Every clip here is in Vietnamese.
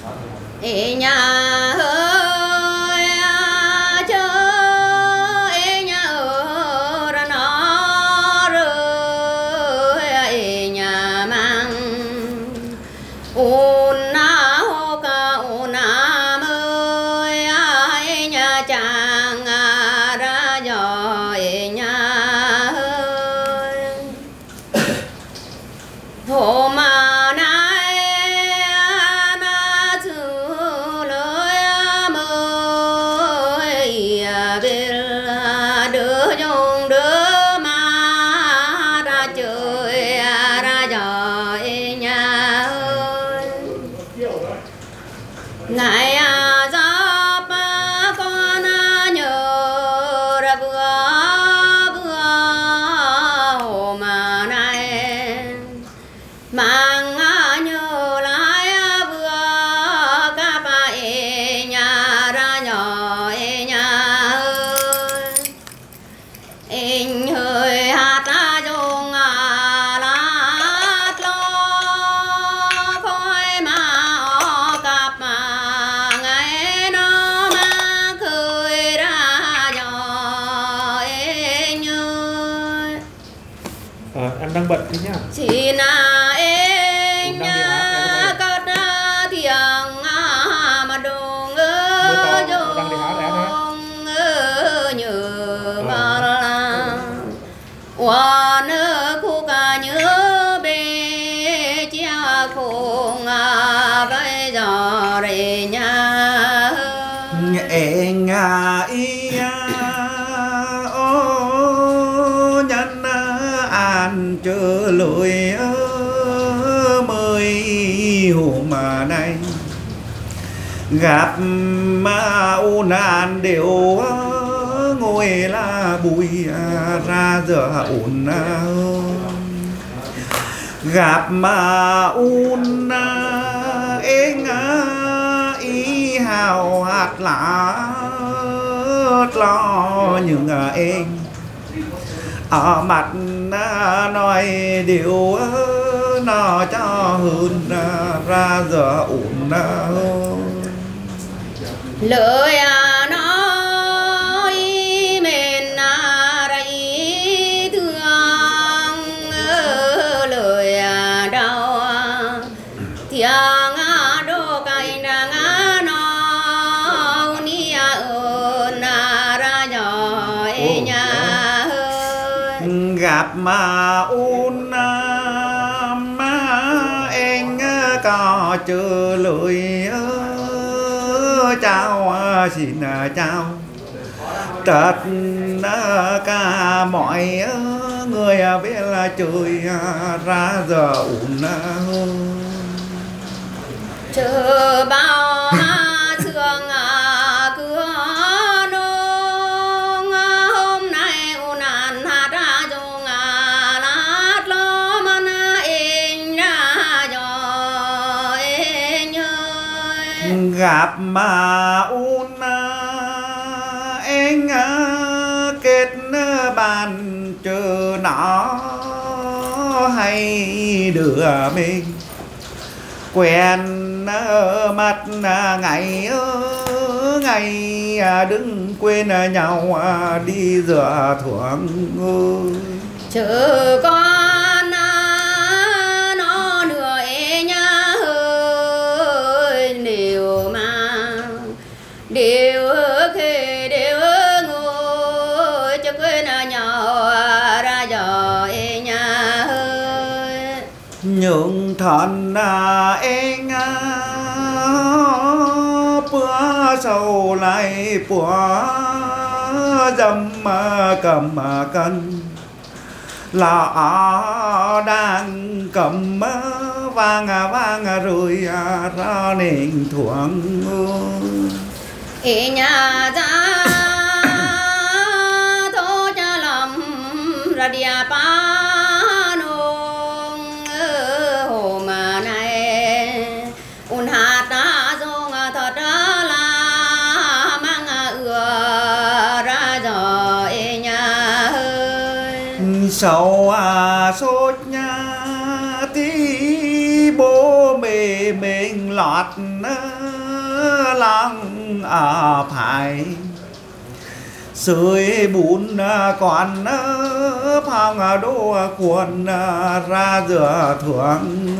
ê nhà ơi chớ ê nhà ở ra nó rồi ê nhà mang ôn na hô ca ôn na ơi ê nhà chàng ra gió ê nhà ơi hồ mà nay na chữ lời mới về đứa dùng đứa mà ra chơi ra gió nhà ơi ngày giáp con nhớ ra vừa vừa hồ mà nay mang nhớ lại vừa các bà nhà ra nhỏ nhà ơi anh hơi hát ra dùng lát lo khói mà cặp mà ngày nó mà khơi ra nhỏ anh ơi. Em đang bận thế nhá. Xin em cất tiếng mà đông dung nhớ mà là hoa nữ khu ca nhớ bê chia khung với gió rề nhà ê nga ý ô nhân an trở lối mới hôm mà nay gặp mà ôn an đều ngồi là bụi ra giờ ổn gặp mà ôn ếch ý hào hạt lá lo những em ở mặt nói điều nó cho hơn ra giờ ổn lời nói mình ra ý thương lời đau tiếng đô cay đang nó ni ơn ra nhỏ nhà gặp mà ôn má em có chờ lời chào xin chào tất cả mọi người biết là trời ra giờ ổn chờ bao sương cửa nông hôm nay ôn an hát ra dùng lát lo man in ra gió nhơi gặp mà ôn anh kết bàn chờ nó hay đưa mình quen mặt ngày đừng quên nhau đi rửa thuồng chờ con nó nửa nhà hơi đều mà đều khi đều ngồi cho quên nhau ra gió nhà hơi những thân anh bữa sau lại bữa dâm cầm cân là đang cầm vang rồi ra nền thuận ý nhà ra thô cha lòng ra địa pa nông hồ mà này un hạt đã dùng thật là mang ra gió nhà hơi sau sốt nhà tí bố mẹ mình lọt lòng ở phải sưởi bún còn phong đô cuộn ra giữa thuồng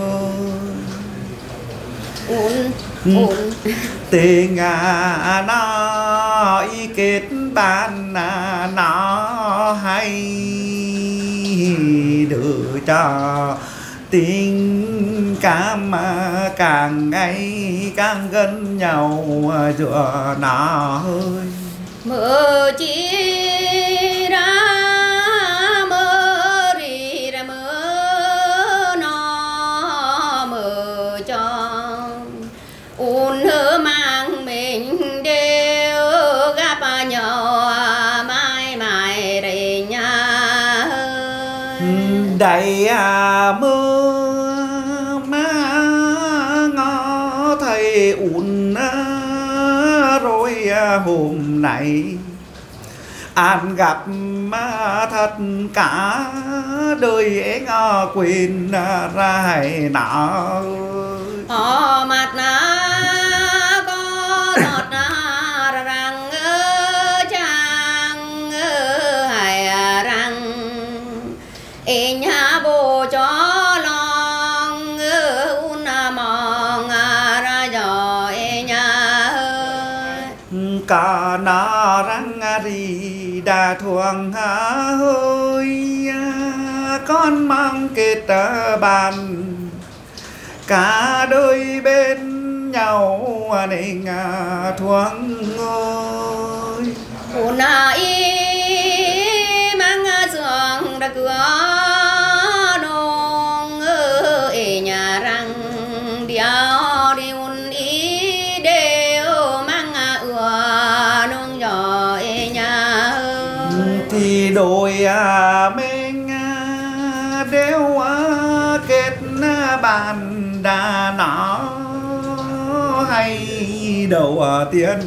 tình nó y kết ban nó hay được cho tình cảm càng ngày càng gần nhau giữa nó hơi mơ chỉ ra mơ rì ra mơ nó mơ cho hơ mang mình đều gặp nhau mãi mãi đầy nhà đầy mơ má ngó thầy rồi hôm nay an gặp thật cả đời em quên ra hay nọ mặt có giọt răng chàng hay răng nhà bố cho lòng mong ra giò nhà cả nó răng rì đà thuồng hơi con mang kết bàn cả đôi bên nhau nên thuồng ơi buồn ý mang giường đã cửa nông ở nhà răng điao đi un ý đều mang ừa nông giò nhà thì đôi mình đều kết bàn đà nó hay đầu tiên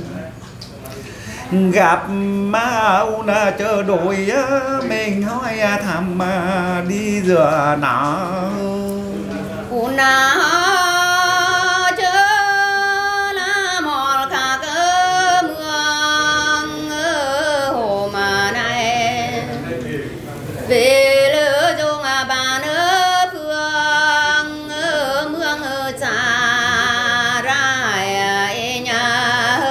gặp mau na chờ đôi mình hỏi thầm đi giữa nó una chớ là một cả cơ mương hồ mà này về lỡ dung bà nỡ phương mương xa ra nhà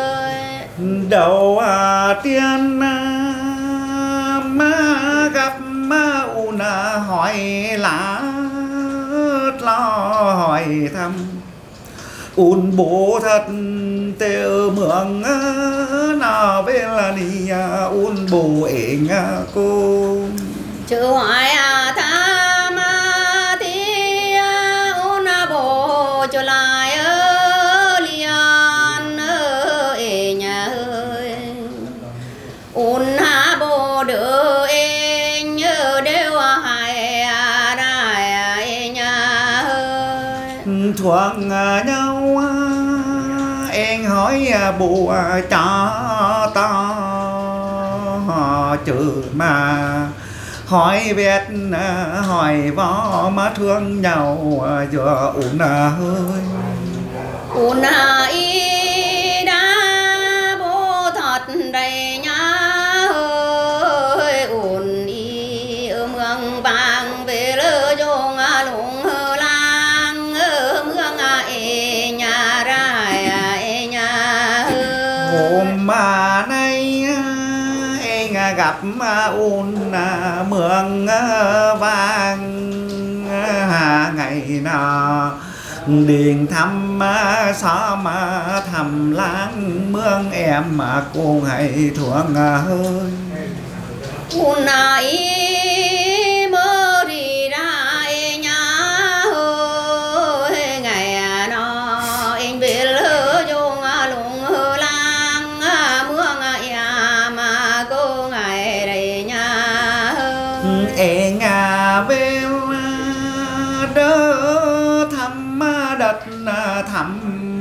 đầu tiên má gặp má una hỏi lá lo hỏi thăm bố thật têu mượn nào bên là đi bố ếng cô chữ hỏi tham thì bố cho lại liền nhà ơi bố đỡ em nhớ đều hay đại nhà ơi thoáng nhau em hỏi bố cho to chữ mà hỏi vẹt hỏi võ mà thương nhau giữa hơi ý đã bố thật đầy nhá ơi ý mương vàng về lỡ dông lũng lang mương nhà ra nhà hôm mà nay em gặp mương vàng ngày nào điền thăm xóm thầm láng mương em mà cô hãy thuận hơi ý mơ đi ra nhà ơi ngày nó em về lỡ dung lũng lang mương mà cô ngày đầy nhà em về đỡ thăm đất thăm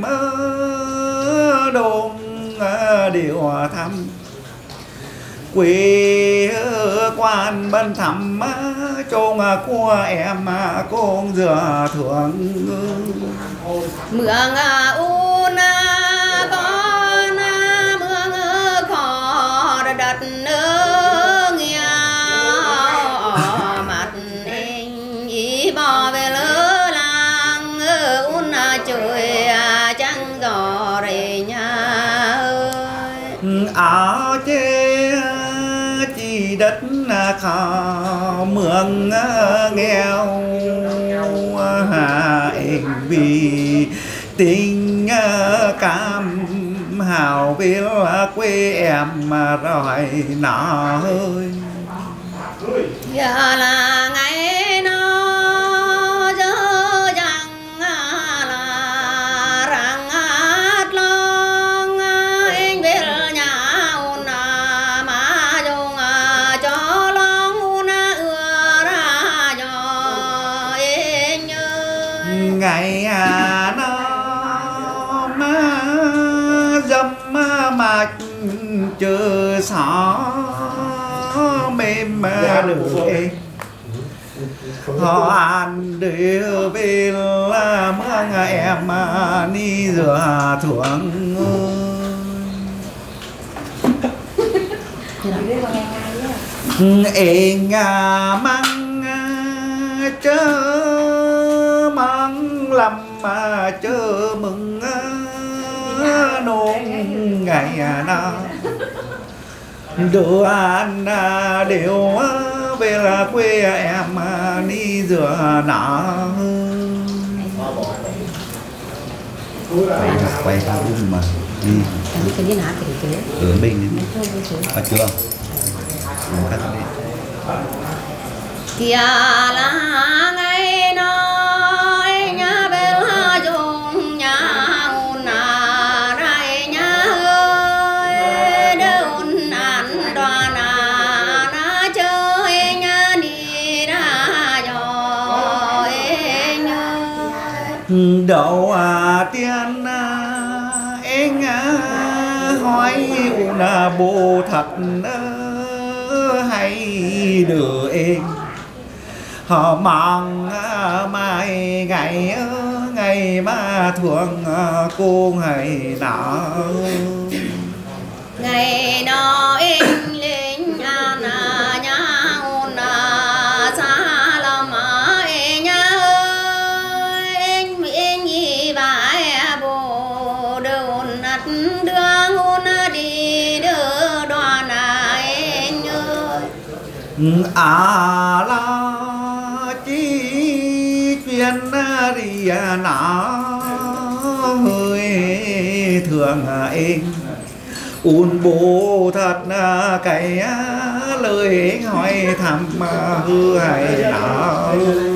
đồn điều thăm quê quan bên thăm chôn của em con dừa thượng mường un con mường khó đất nước nghèo mặt ý bỏ về lỡ làng un trời trăng gió rề nhà ơi ở trên chỉ đất khảo mường nghèo hại vì tình cảm hào biết quê em mà rồi nọ ơi giờ là ngày nó dơ rằng là rằng hát long anh biết nhà un mà dùng cho long un ưa ra cho anh ơi ngày nó má dâm mạch chờ xó mềm mà được em họ ăn đưa về là mương em đi rửa thuồng em măng chớ măng làm mà chớ mừng nôn ngày nào đồ ăn đều về là quê em đi rửa nọ quay ra mà đi cái gì nát cái gì ở bên à chưa kia là ngày nói nhà bel dùng nhà un đại nhà ơi đơn ăn đoàn na chơi nhà đi ra rồi đầu tiên anh hỏi là bộ thật hay đưa em họ mong mai ngày mà thường cô ngày nọ ngày nọ em lên nhà un xa lắm nhà ơi anh gì vải bộ đơn nát đưa un đi đưa đoàn anh ơi là chi chuyện đi nọ hơi thường em un bố thật cái lời hỏi thăm hư hay nọ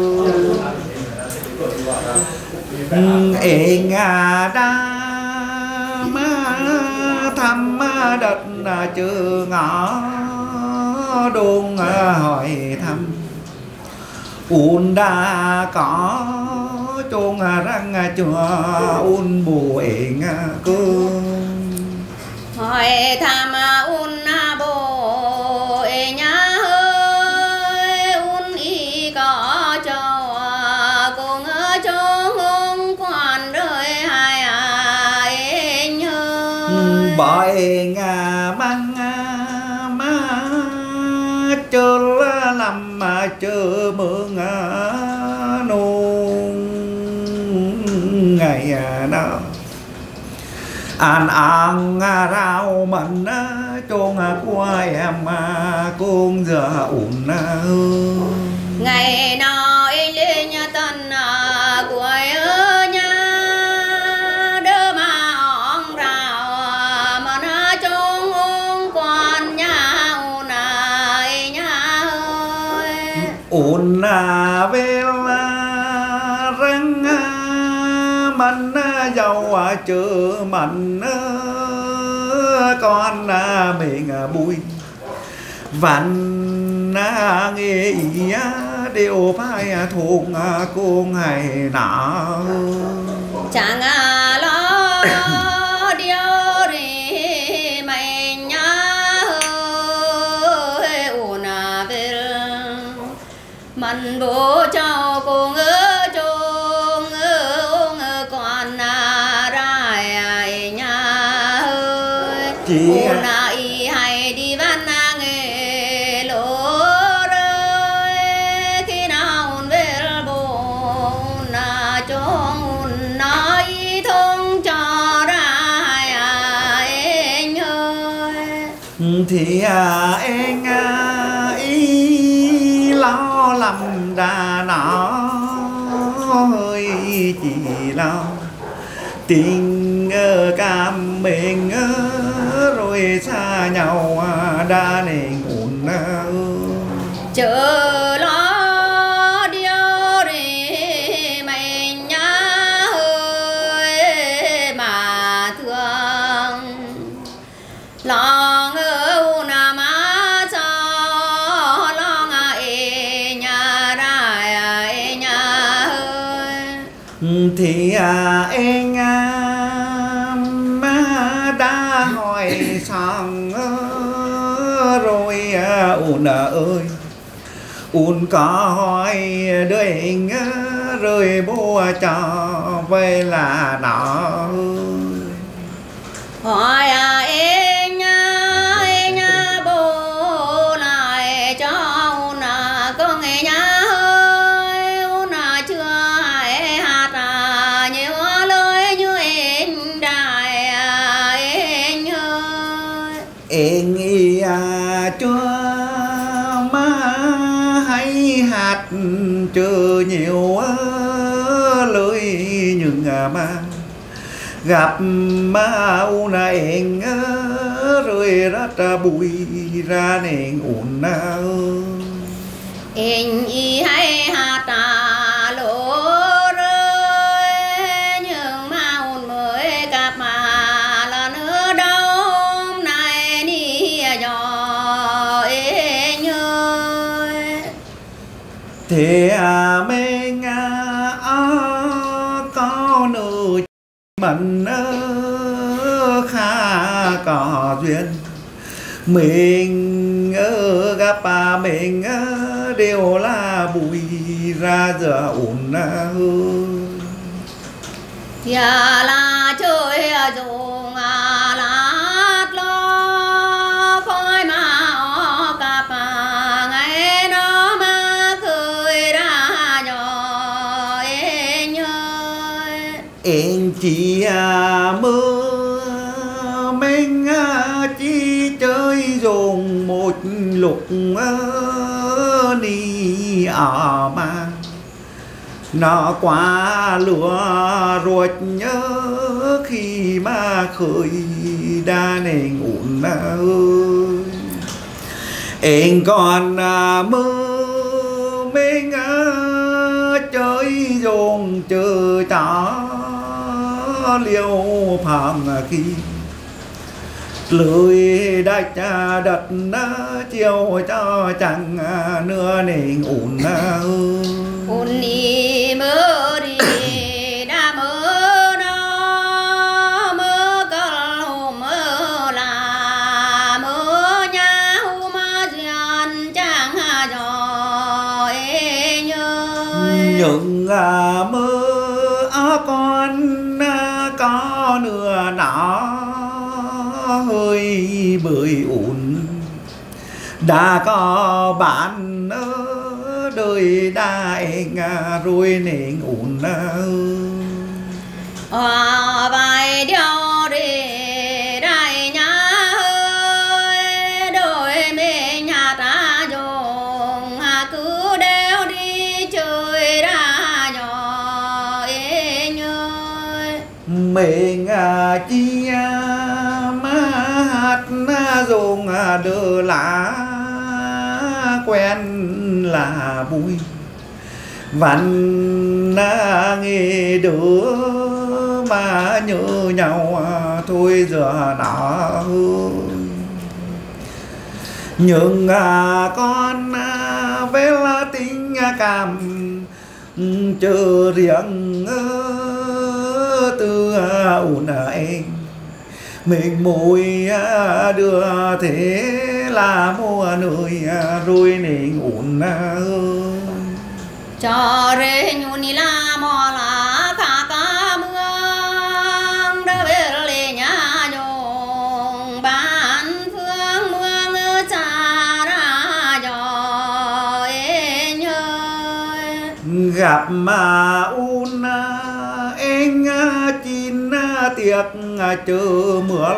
em đã mà thăm đất chưa ngõ đôn hỏi thăm un đã có chôn răng chùa un bù em cứ hỏi thăm un bồ nhà ơi un y có cho cùng cho hương quan đời hai anh ơi bởi măng má chơ làm mà chơ mương nôn ngày nào ăn rau mình chôn qua em con giờ ổn ngày nào anh lên nhà tân của ở nhà đỡ mà ông rào mà nó trông ông quan nhà ổn nhà ơi ổn về răng mình giàu chữ mình con mình bùi vạn nghe ý đều phải thuộc con hay nọ chẳng lo điều gì mày nhớ ổn về chỉ y hay đi văn nghề lỗ rơi khi nào về bồn cho nói thông cho ra anh ơi thì anh ý lo lầm đã nói chỉ lo tình cảm mình rồi xa nhau đã nên ổn chờ lo điều đi mình nhá ơi mà thương lo ngâu na má cho lo ngại nhà đại nhà ơi thì anh đã hỏi xong rồi ôn ơi ôn có hỏi đứa anh rồi bố cho về là nó hỏi anh bố lại cho ôn có nghe nhá ơi ôn chưa hãy hạt nhiều lời như anh đại anh ơi anh ý chưa má hay hạt chưa nhiều lời nhưng mà gặp má u anh rồi rất bụi ra nên ổn anh y hay hạt lỗ rơi nhưng mà ôn mới gặp mà là nữa đâu này đi nhỏ anh ơi thì mình có nữ mình khá có duyên mình gặp mình đều là bụi ra giờ ổn giờ là chơi dùng lát lo phôi mà gặp ngày đó mà cười ra nhỏ anh ơi anh chỉ mơ mình chỉ chơi dùng một lúc đi mà nó quá lúa ruột nhớ khi mà khơi đa nên ổn ơi anh còn mơ mình chơi dùng chờ cho liêu phàm khi lưới đạch đất chiều cho chẳng nữa nên ổn ôn đi mơ đi đã mơ đó mơ cần hôm mơ là mơ nhà hôm duyên chẳng nhỏ anh ơi những mơ con có nửa nó hơi bơi ổn đã có bạn đời đại rồi nên ổn bài điều đi đại nhà ơi đôi mình nhà ta dùng cứ đeo đi chơi ra nhỏ anh ơi mình chi má hát dùng đưa lá quen là bụi văn nghe đứa mà nhớ nhau thôi giờ nó nhưng con với là tình cảm chờ riêng từ ổn anh mình môi đưa thế là mua nơi rồi nên ổn cho rê nhún đi la mò la khá cá mương đỡ về lệ nhà nhung ba gặp mà un anh chín tiệc chờ mưa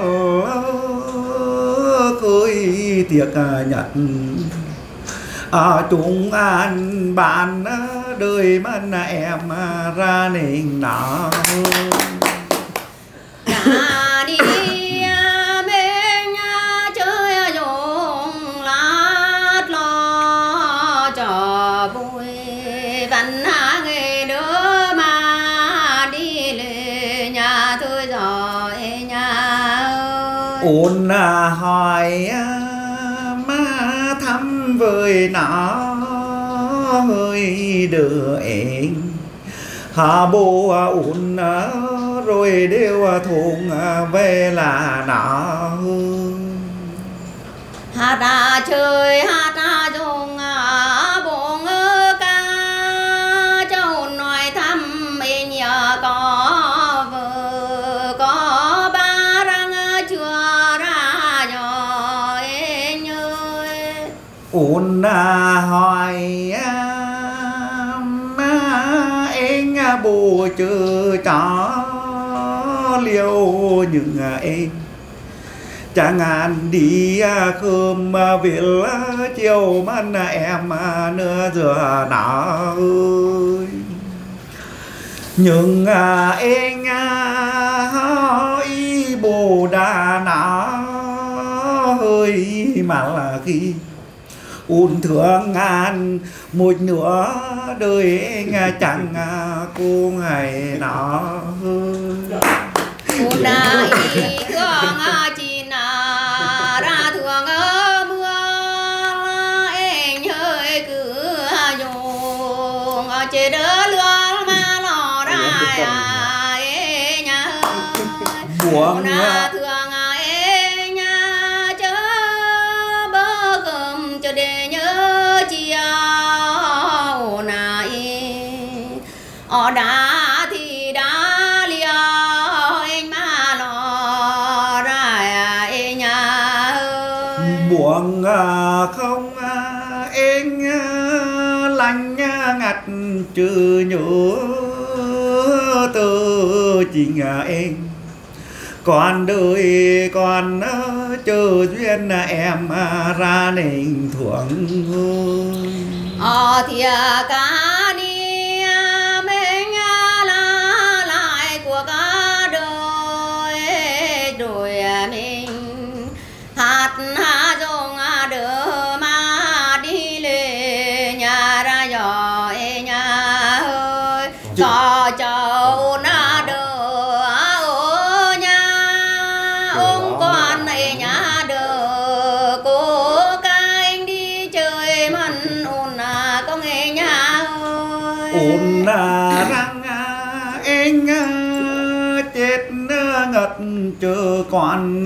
khơi tiệc nhật chúng ăn bàn đời mình em ra nền nọ đi bên chơi dùng lát lo cho vui văn ngày đứa mà đi lên nhà thôi rồi nhà ôn hỏi má thăm với nó hơi đưa em hà bố ôn rồi đều thùng về là nó hát ra chơi hát ra dùng buồn ca cháu nói thăm em nhờ có vợ có ba răng chưa ra rồi em ơi ôn hỏi má em bố chưa cho liêu những em chẳng hạn đi cơm việc chiều mà em nữa giờ nào ơi nhưng em ý bồ đà nào hơi mà là khi ôn thương ngàn một nửa đời em chẳng cô ngày nọ ôn đã ý thương chi nà ra thương mưa em hơi cứ dùng chế đỡ lương mà lò ra em nhà buông thương em nhà chớ bơ cầm cho để nhớ chiều này ở đã thì đã liều em mà lò ra em nhà buông không em lành ngặt trừ nhớ từ chính em còn đời còn chờ duyên em ra nền thuận thì cả đi bên là lại của cả đời rồi mình hát dùng đỡ mà đi lên nhà ra giỏi nhà ơi có cháu na đỡ ô nhà ông con này nhà đỡ cô cái đi chơi mặn ôn có nghe nhà ơi ôn răng em chết ngật chờ còn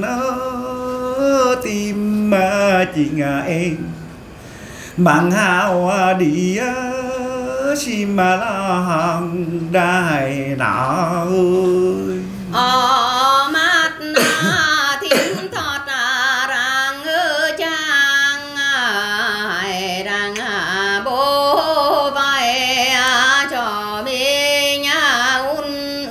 tim chỉ em bằng hào đi xin mà lo hàng đài nọ ơi mắt thiên thọt răng trang răng bố vai cho mình un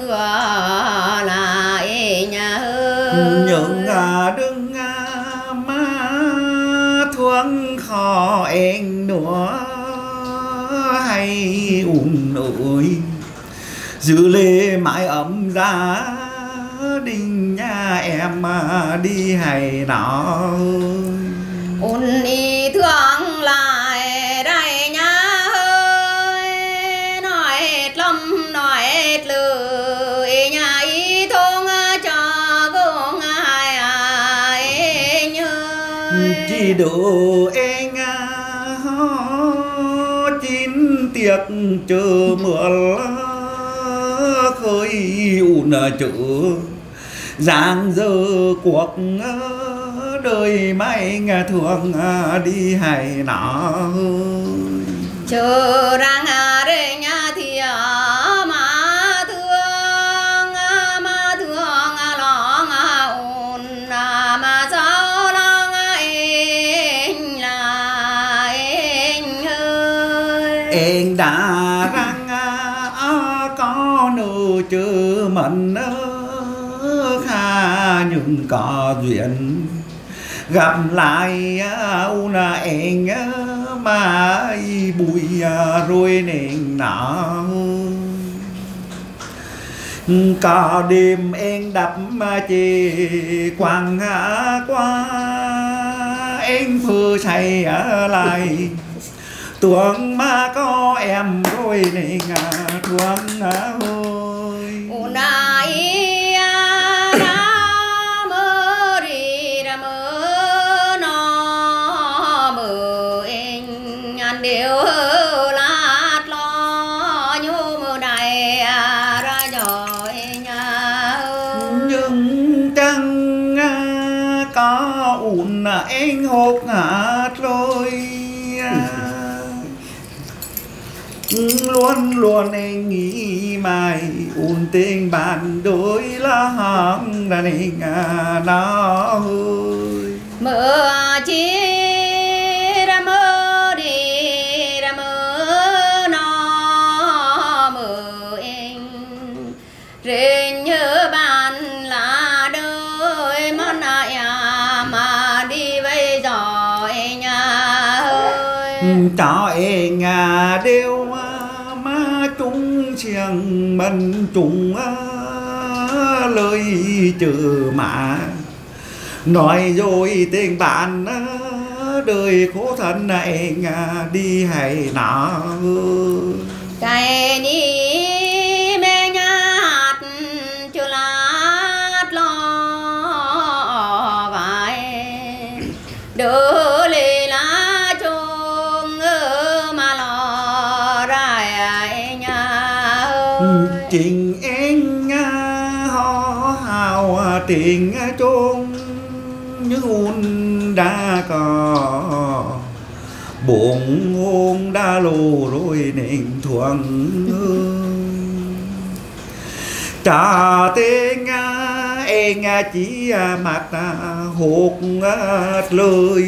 lại nhà những đừng má thoáng khó em nữa hay ùn ơi giữ lê mãi ấm ra đình nhà em đi hay nọ ôn ý thương lại đây nhà ơi nói hết lâm nói hết lời nhà ý thông cho cùng ai nhơi chỉ đủ em chín tiệc chờ mưa khơi ùn chữ giang dơ cuộc đời mai thường đi hay nọ chờ rằng để nhà thì mà thương lo ôn mà sao lo anh là anh ơi em đã răng chứ mình kha nhưng có duyên gặp lại una em mà bụi rồi nên nọ cả đêm em đập chì quăng qua em vừa say lại tuồng mà có em rồi nên tuồng ơi anh hốt ngạt rồi luôn luôn anh nghĩ mày ôn tình bạn đối là hăng đàn anh nó ơi mơ chi ra mơ đi ra mơ nó mơ anh rồi nhớ bạn là đời món ai mà đi với giỏi nhà ơi cho em đều mà chung chiêng mình chung lời chữ mà nói rồi tình bạn đời khổ thân này đi hay nọ cái đi mẹ nhát chưa lát lo vài đỡ lì lá chung mà lo ra nhà ơi tình em ho hào tình chung những un đã có buồn hôn đã lù rồi nên thuận trả tên em chỉ mặt hột lời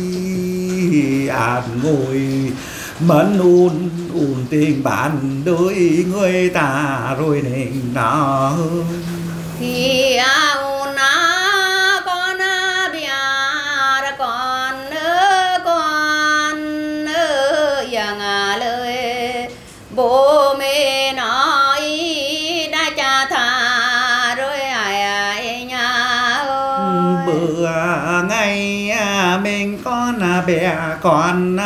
ngồi mẫn un tình bạn đối người ta rồi nên nọ thì bố mẹ nói đã cha thà rồi ai nhà ơi bữa ngày mình con bé con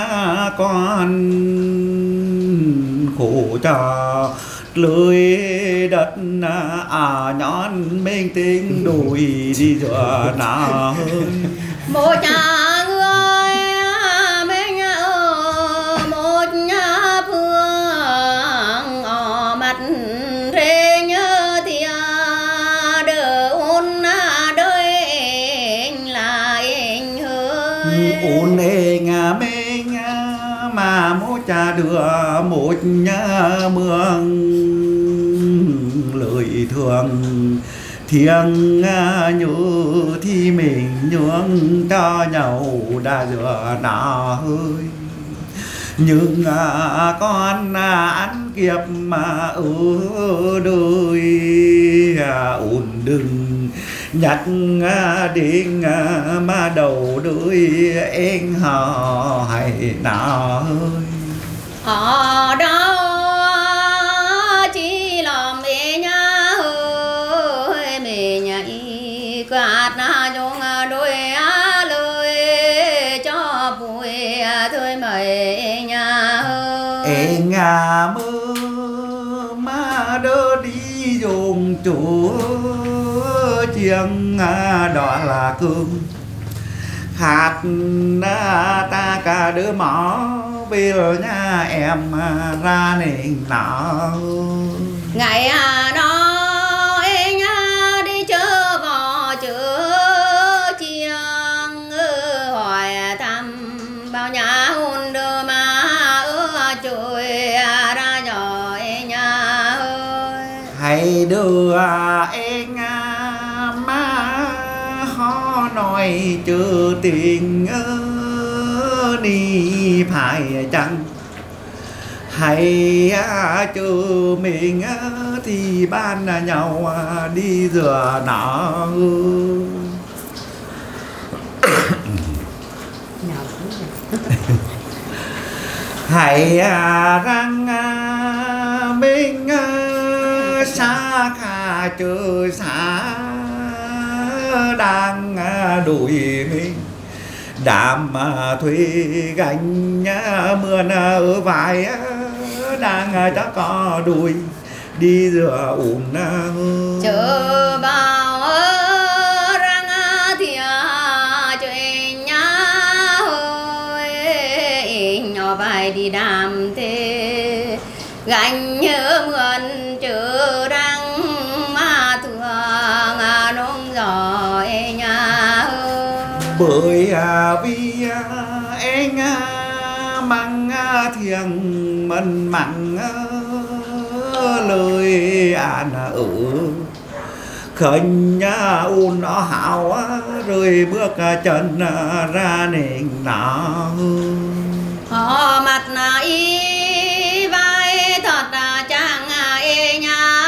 khổ cho lưới đất nhón mình tính đùi đi giữa nào một nhà người mình một nhà phương ở mặt rê nhớ thì đỡ ôn đời anh là anh hơi ôn em mình mà một cha đưa một nhà mương lời thường thiêng nhớ thì mình nhường cho nhau đã giữa nào ơi nhưng con ăn kiếp mà ở đời ổn đừng nhắc đến mà đầu đời em họ hay nào ơi ở đâu chỉ lòng mẹ nhà ơi mẹ nhà y quạt na chung đôi lời cho vui thôi mày nhà ơi em mơ mà đỡ đi dùng chúa chiêng đó là cương hạt ta cả đứa mỏ bây nha em ra nền nọ ngày đó em đi chợ vò chợ chiêng hỏi thăm bao nhà hôn đưa mà ở trời ra giỏi nhà ơi hãy đưa em má ho nói chưa tiền đi phải chăng hay chưa mình thì ban nhau đi rửa nọ. Hãy rằng mình xa khả chờ xa đang đuổi mình đàm thuê gánh mượn ở vai đang chắc có đuổi đi rửa ủn chờ bao răng thìa chuyện nhá hơi nhỏ bài đi đàm thế gánh nhớ mượn chờ đang mà thường nông giỏi nhà bởi vì anh mang thiêng mình mặn lời an ở khẩn un nó hào rồi bước chân ra nền nọ họ mặt y vai thật chẳng nhà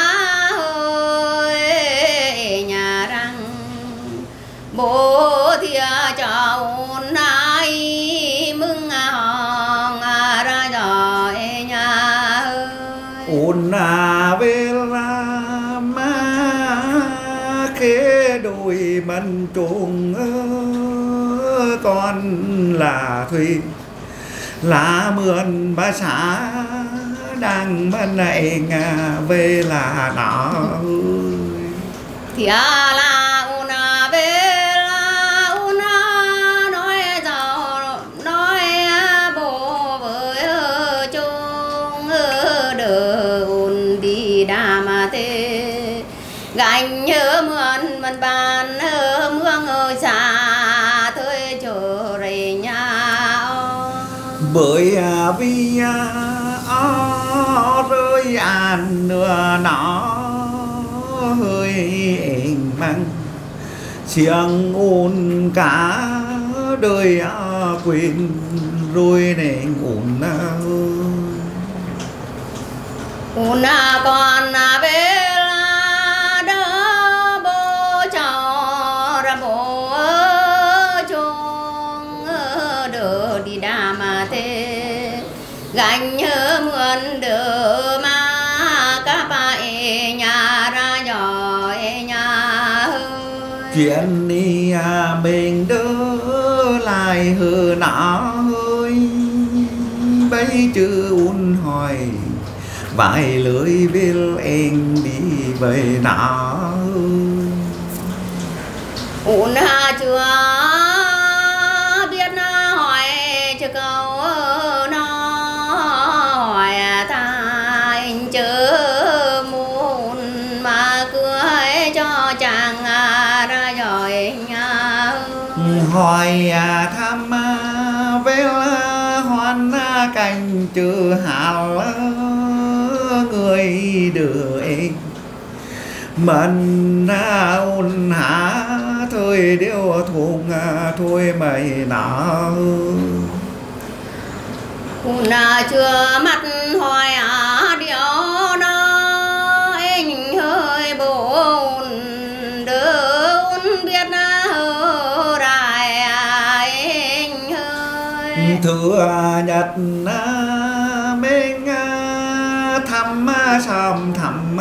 ơi nhà răng bố thia cháu nay mừng hòn ra giỏi nhà un về la ma khế đôi mình trùng con là thủy lá mượn ba xã đang bên này về là nọ thì là una về là una nói giàu nói bố với chung đờ un đi đà mà thế gánh nhớ mượn mình bàn mương ơi xa thôi chờ rồi nhau bởi vì rơi an nửa nó hơi mang chiang ôn cả đời quên rồi nên ôn con về là đỡ bố cháu ra bố chung đỡ đi đà mà thế gánh nhớ mượn đỡ mà các bạn nhà ra giỏi nhà chuyện đi mình đỡ lại hư nọ hơi bây chữ un hỏi vài lưỡi vil em đi về nọ un chưa biết hỏi chưa câu nó hỏi thành chớ muốn mà cưới cho chàng ra giỏi nhà hỏi thăm về hoan cảnh chữ hào người đưa em mình ôn hả thôi đều thùng thôi mày nọ chưa mắt hỏi điều nó anh hơi buồn đớn biết hơ đại anh hơi thừa nhật mình thăm sầm thầm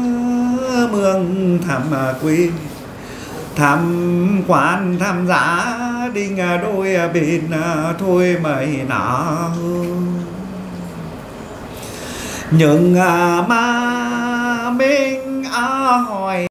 mương thầm quy thăm quan thăm giá đinh đôi bên thôi mày nọ nhưng mà mình hỏi